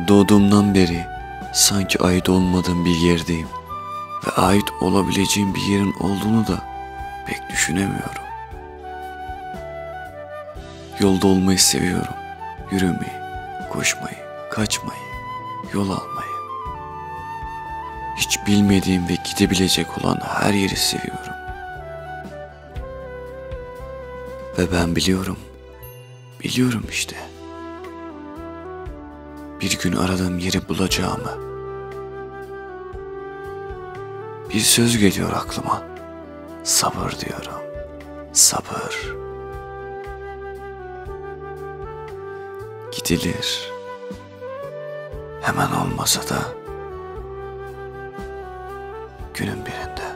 Doğduğumdan beri sanki ait olmadığım bir yerdeyim ve ait olabileceğim bir yerin olduğunu da pek düşünemiyorum. Yolda olmayı seviyorum. Yürümeyi, koşmayı, kaçmayı, yol almayı. Hiç bilmediğim ve gidebilecek olan her yeri seviyorum. Ve ben biliyorum işte. Bir gün aradığım yeri bulacağımı. Bir söz geliyor aklıma. Sabır diyorum. Sabır. Gidilir. Hemen olmasa da günün birinde.